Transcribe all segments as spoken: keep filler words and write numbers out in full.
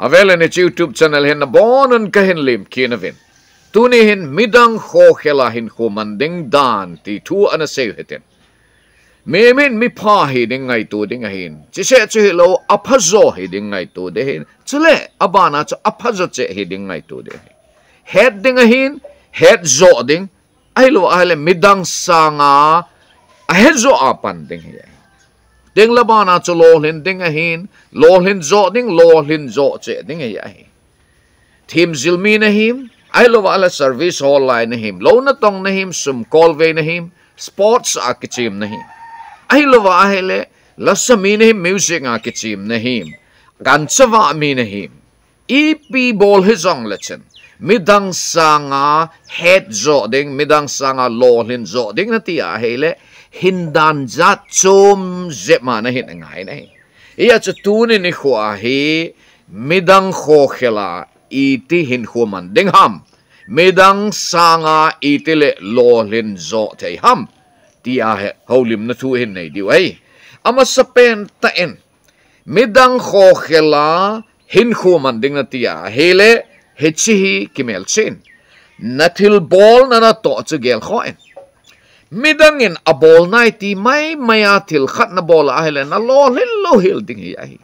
Avelen it YouTube channel hin na bonon kahin lim kinavin. Tuni hin midang Khokhela Hinkho manding dan ti tu ana save hitin. Memin mi pa hi ding ngai tu ding hin. Chise chu hilo aphazo hi ding ngai tu de hin. Chule abana chu aphazo che hi ding ngai tu de. Head ding hin, head zo ding. Ai lo ai midang sanga a head zo apan ding hi. Ding labana chu lo hin ding hin, lo hin zo ding lo hin zo che ding hi. Team zilmi na him, ai lo ala service hall line na him, lo na tong na him, sum colve na him, sports akichim na him. Ai lo wa hele lasami na him music akichim na him. Gansawa mi na him. Ipi bol hizong lechen. Midang sanga head zo ding, midang sanga lo hin zo ding na tiya hele hindan zat chum zema na hin ngai na. Iya chu tunin ni khwa hi midang Khokhela iti Hinkho manding ham. Midang sanga iti le lo hin zo te ham. Tiya he holim na tu hin nei diu ai. Ama sa pen taen. Midang Khokhela Hinkho manding na tiya hele hechihi kimel chin. Natil bol na na to chu gel khoen. Midangin a bol nai ti mai maya til khat na bol a hele na lo hin lo hil ding hi ai.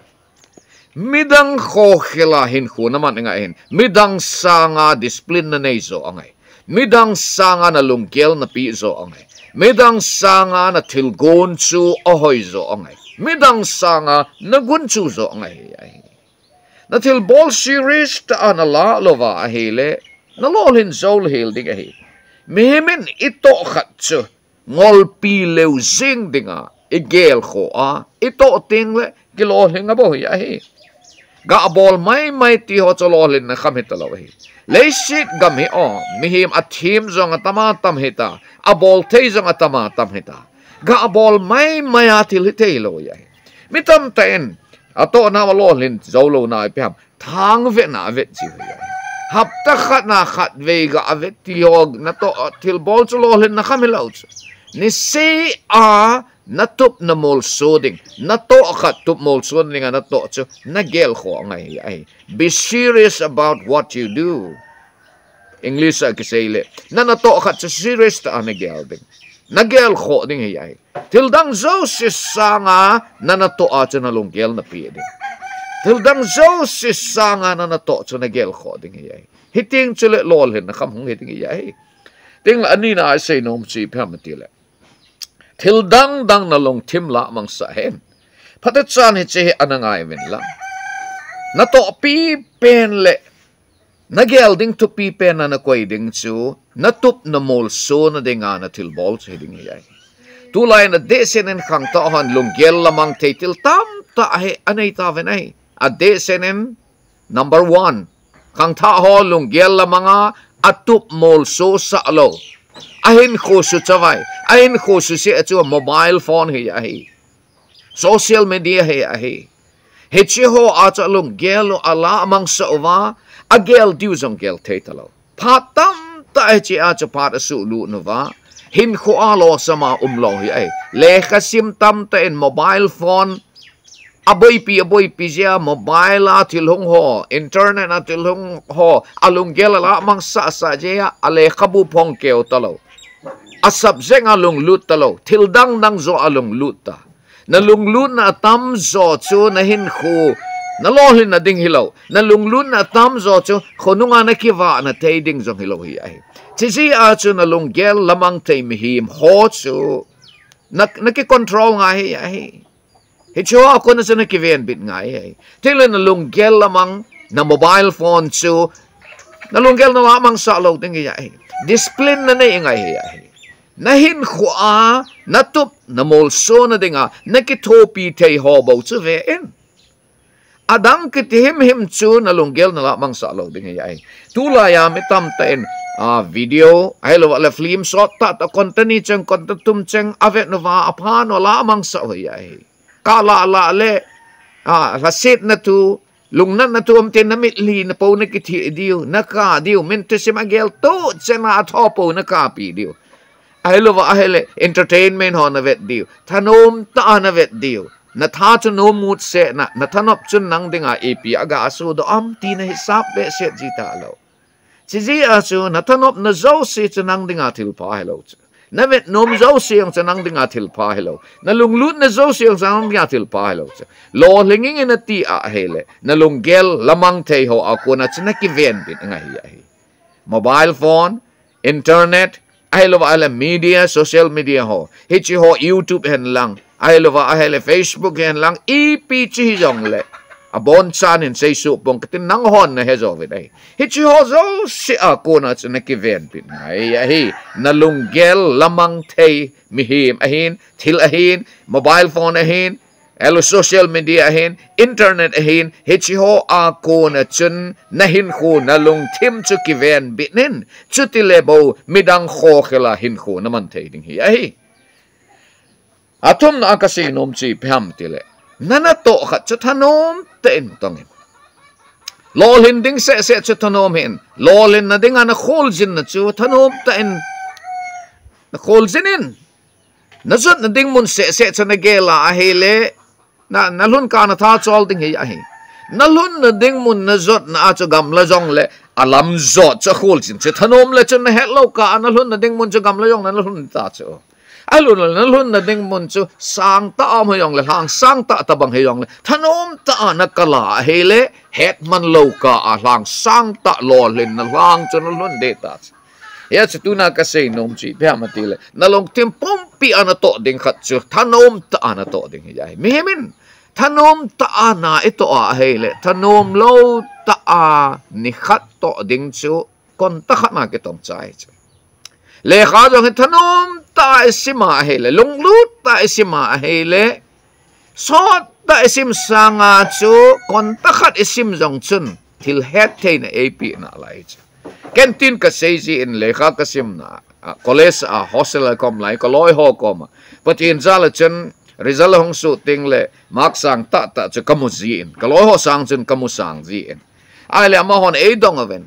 Midang Khokhela Hinkho naman nga hin. Midang sanga discipline na nei zo angay. Midang sanga na lungkel na pi zo angay. Midang sanga na tilgon chu ahoy zo angay. Midang sanga na gunchu zo angay ai. Na til bol series ta anala lova ahile na lolhin zol hil ding ahi. Mihimin ito khatsu ngol pi lew zing dinga igel kho a ito tingle gilolhin nga bohi ahi. Ga bol mai mai ti ho chololhin na khamit talawi. Leisit gami o mihim athim zong atama tam hita a bol te zong atama tam hita. Ga bol mai mai atil hite lo yahi. Mitam ten ato na walolhin zolo na ipam thang ve na vet chi ya hap ta khat na khat ve ga vet tiog na to til bol chololhin na khamilauch ni se a na tup na mol soding na to khat tup mol soding na to chu na gel kho ngai ai. Be serious about what you do. English a kisele na na to khat serious ta na gel ding na gel kho ding ai. Tildang zo si sanga na nato a chu na lungkel na pi ding. Tildang zo si sanga na nato chu na gel kho ding ai. Hiting chule lol hin na kham hung hiting ai. Ting la ani na say nom chi pham ti le. Tildang dang na long tim la mang sa hen. Phatat chan hi che anangai ven la. Nato pi pen le. Nagel ding to pi pen na na koi ding chu natup na mol so na dinga na til bol che ding ai. Tulay na desenen kang tahan lunggel lamang titil tam ta he anay taven ay. A desenen number one kang taho lunggel lamanga atup molso sa alo. Ahin khusu chavay. Ahin khusu si atu mobile phone he ahi. Social media he ahi. Hechiho acha lunggel ala amang sa uwa agel diuzong gel titalo. Patam ta hechi acha para sulu nuwa. Hinkho alo sama umlo hi ay. Lekha sim tam ta in mobile phone. Aboy pi aboy pi siya mobile a tilhong ho. Internet a tilhong ho. Alung gelala mang sa sa siya. Ale kabu pong keo talo. Asap zeng alung lut talo. Tildang nang zo alung lut ta. Nalung lut na tam zo chu na hinkho. Nalohin na ding hilaw. Nalung lut na tam zo chu. Khununga na kiva na tay ding zong hilaw hi ay. Sisi acho na lunggel lamang tay mihim ho chu nakikontrol nga hi ay. Hicho ako na sa nakivenbit nga ay. Tila na lunggel lamang na mobile phone chu na lunggel na lamang sa alaw ting ay. Discipline na na ingay ay. Nahinkho a natup na molso na dinga nakitopi tay hobaw chu veen. Adang kitihim him chu na lunggel na lamang sa alaw ting ay. Tulaya mitam taen Ah, video, ay lo wala film shot ta ta kontani cheng kontatum cheng avet no va aphan wala amang sa hoyai. Kala la le ah rasit na tu lungnan na tu am tin namit li na po na kiti diu naka diu mente si magel to chena athopo na kapi diu. Ay lo wa hele entertainment ho na vet diu. Tanom ta na vet diu. na tha chu no mut se na na thanop chun nang dinga ap aga asu do am ti na hisap be se jita lo chi ji asu na thanop na zo se chu nang dinga thil pa hello na vet nom zo siang chu nang dinga thil pa hello na lung lut na zo siang chu nang dinga thil pa hello lo linging in ti a hele na lung gel lamang thei ho akona chna ki ven bin nga hi mobile phone internet ai lo ala media social media ho hichi ho YouTube hen lang ai lo va hele Facebook hen lang ep chi jong le abon chan in sei su pong tin nang hon na hezo ve dai hichi ho zo si a kona chna ki ven bin ai hi na lung gel lamang thei mi him ahin thil ahin mobile phone ahin elo social media ahin internet ahin hichi ho a kona chun na Hinkho na lung thim chu ki ven binin chu ti le bo midang Khokhela Hinkho na man thei ding hi ai atom na akasi nom chi pham ti le nana to khat chu thanom ten tongin lolin ding se se chu thanom hin lolin na ding ana khol jin na chu thanom ten na khol jinin na zot na ding mun se se chu na gela a hele na nalun ka na tha chol ding hi a hi nalun na ding mun na zot na a chu gam la jong le alam zot chu khol jin chu thanom le chu na hello ka nalun na ding mun chu gam la jong na nalun ta chu alun nalun na ding mun chu sang ta am yong le hang sang ta ta bang yong le thanom ta na kala hele het man lo ka a hang sang ta lo len na lang chu nalun de ta ya chu tu na ka sei nom chi pha ma ti le na long tim pom pi ana to ding khat chu thanom ta ana to ding hi jai mi min thanom ta ana ito a hele thanom lo ta a ni khat to ding chu kon ta khat na ke tom chai chu le kha jong thanom ta sima hele lung lut ta sima hele so ta sim sanga chu kon ta khat sim jong chun thil het thein ap na lai chu kentin ka seiji in lekha kasim na college a hostel kom lai ko loi ho kom patin zala chen result hong su ting le mak sang ta ta chu kamu ji in ko loi ho sang chen kamu sang ji in ai le ma hon e dong aven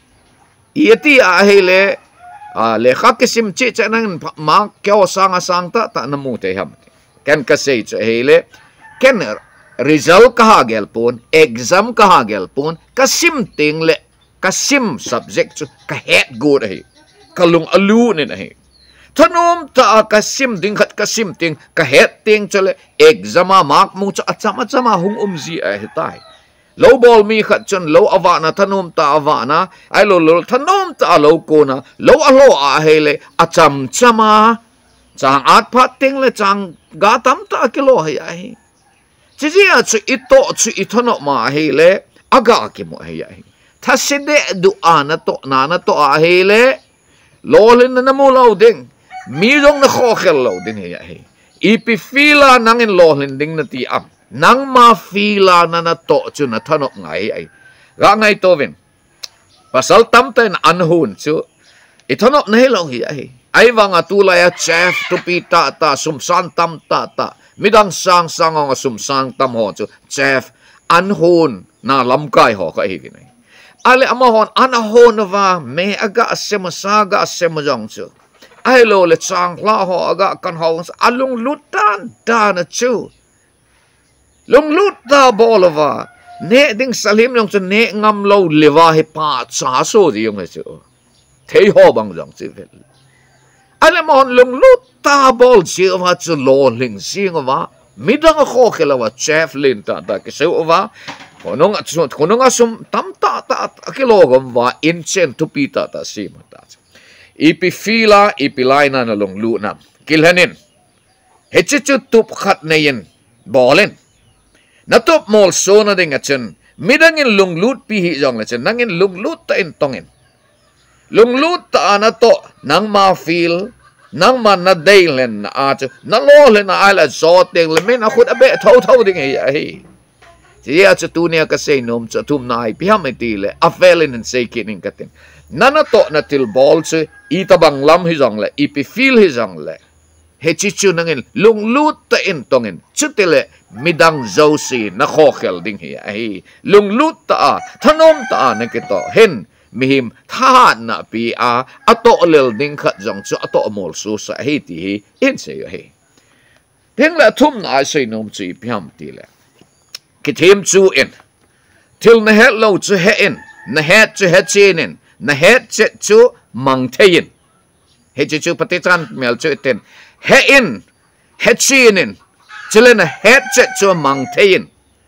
ieti a hele a lekha kasim chi chanang ma kyo sang a sang ta ta namu te ham ken ka sei chu hele ken result ka ha gel pun exam ka ha gel pun kasim ting le kasim subject chu ka het good hi kalung alu ne nahi thanom ta kasim ding khat kasim ting ka het ting chole exama mark mu cha achama chama hung um ji a hetai low ball mi khat chon low awana thanom ta awana ai lo lo thanom ta lo ko na low a lo a hele acham chama chang at phat ting le chang ga tam ta kilo hi ai chi ji a chu ito chu ithono ma hele aga ki mo hi ai thaside du ana to na na to a hele lolin na mo lo ding mi dong na khokhel lo din he he ipi fila nang in lolin ding na ti am nang ma fila na na to chu na thanok ngai ai ga ngai to ven pasal tam ten anhun chu ithanok na he lo hi ai ai wanga tu la ya chef tu pi ta ta sum san tam ta ta midang sang sang ong sum sang tam ho chu chef anhun na lam kai ho ka hi vinai ale amahon anahon va me aga asema saga asema jong chu ai lo le chang la ho aga kan ho alung lutan dan chu lung lut da bolova ne ding salim jong chu ne ngam lo lewa he pa cha so di yong chu thei ho bang jong chu vel ale amahon lung lut ta bol chi va chu lo ling sing va midang Khokhela wa chef lin ta ta ke so va konong at konong asum tam ta ta kilogam wa inchen tu pita ta sima ta ipi fila ipi laina na long lu na kilhanin hechichu tup khat neyin bolen na tup mol so na ding achen midangin lung lut pi hi jong la chen nangin lung lut ta in tongin lung lut ta na to nang ma feel nang man na daylen na at na lo le na ala so ting le men a khut abe tho tho ding hi hi ya cha tu ne ka sei nom cha tum nai pi ham ti le a felin and sei kin katin nana to na til bol che i tabang lam hi jong le i pi feel hi jong le he chi chu nangin lung lut ta in tongin chutile midang zosi na khokhel ding hi ai lung lut ta a thanom ta na ke to hen mihim tha na pi a ato lel ding khat jong chu ato mol su sa hi ti in sei hi tiếng là thum na say nom chi piam ti le ki thêm chu in til na het lo chu he in na het chu he chin in na het chu mang thein he chu pati chan mel chu ten he in he chin in chile na het chu mang thein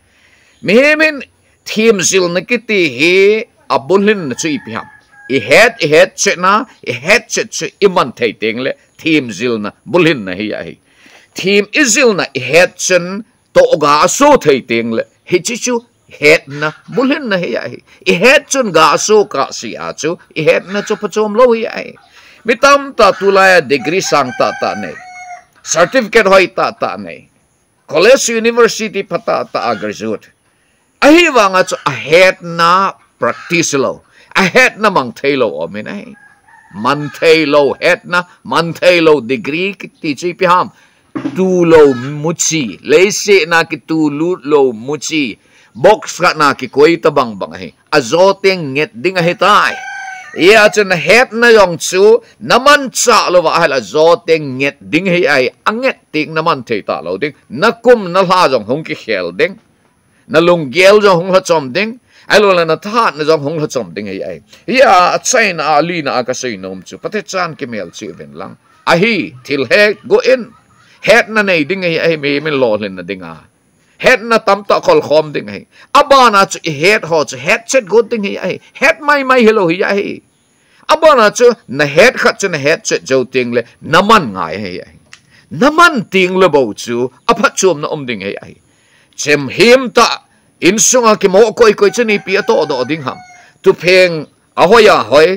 mi min thêm zil na kiti he abulhin na chu piam i het i het che na i het che chu iman thei teng le thêm zil na bulhin na hi ai thêm izil na i het chen to ga so thei teng le hi chi chu het na bulhin na hi ai i het chen ga so ka si a chu i het na chu pachom lo hi ai mitam ta tulaya degree sang ta ta ne certificate hoi ta ta ne college university pata ta graduate ahi wanga chu a het na practice lo a het na mang thei lo o min ai man thei lo het na man thei lo degree ki ti chi pi ham tu lo muchi le se na ki tu lu lo muchi box ka na ki koi ta bang bang ai azoteng nget ding a hetai ya chen het na yong chu naman cha lo wa hala zoteng nget ding he ai anget ting naman thei ta lo ding na kum na la jong hong ki khel ding na lung gel jong hong la chom ding alo la na tha na jong hong la chom ding ai ai ya chain a li na ka sei nom chu pate chan ki mel chi ven lang a hi til he go in het na nei ding ai ai me men lo len na ding a het na tam ta khol khom ding ai abana chu het ho chu het chet go ding ai ai het mai mai hello hi ai abana chu na het khat chu na het chet jo ting le naman ngai ai ai naman ting le bo chu apha chum na om ding ai ai chem him ta in sunga ki mo koi koi chu ni pi to do ding ham tu pheng a hoya hoi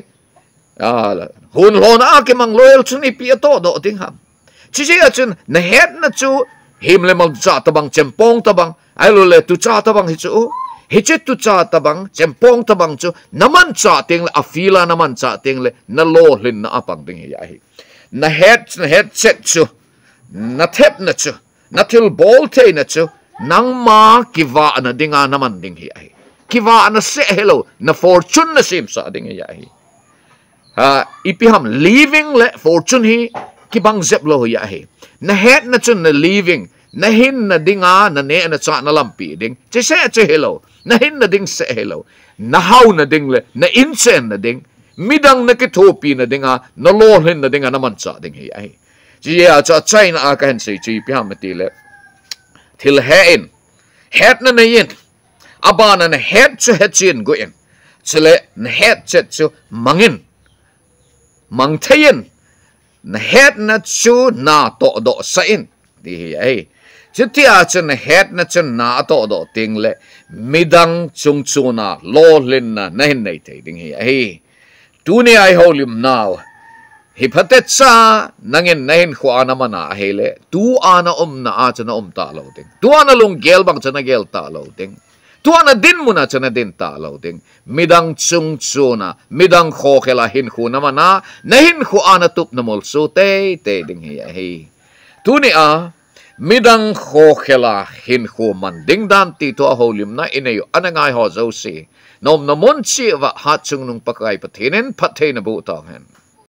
a hun lon a ki mang loyal chu ni pi to do ding ham chi chi a chun na het na chu him le mal cha ta bang chempong ta bang ai lo le tu cha ta bang hi chu hi che tu cha ta bang chempong ta bang chu naman cha ting le afila naman cha ting le na lo hlin na apang ding hi ai na het na het set chu na thep na chu na til bol te na chu nang ma kiwa na dinga naman ding hi ai kiwa na se hello na fortune na sim sa ding hi ai ha ipiham living le fortune hi kibang zep lo hi ai na het na chun na living na hin na dinga na ne na cha na lampi ding che se che hello na hin na ding se hello na hau na ding le na inchen na ding midang na ki thopi na dinga na lo hin na dinga naman cha ding hi ai ji ya cha china a kan se chi piham ti le til hein het na na yin abana na het chu het chin go in chile na het chet chu mangin mang thein na het na chu na to do sa in di ai chitia chen na het na chen na to do ting le midang chung chu na lo lin na na hin nei thei ding hi ai tu ni ai holim now hi phatet sa nangin nahin khwa na mana hele tu ana om na a chana om ta lo ding tu ana lung gel bang chana gel ta lo ding tu ana din muna chana din ta lo ding midang chung chuna midang khokhela hinkho na mana nahin khu ana tup na mol su te te ding hi hi tu ni a midang khokhela hinkho man ding dan ti to holim na inayo anangai ho zo si nom na mon chi wa ha chung nung pakai pathinen pathe na bu ta hen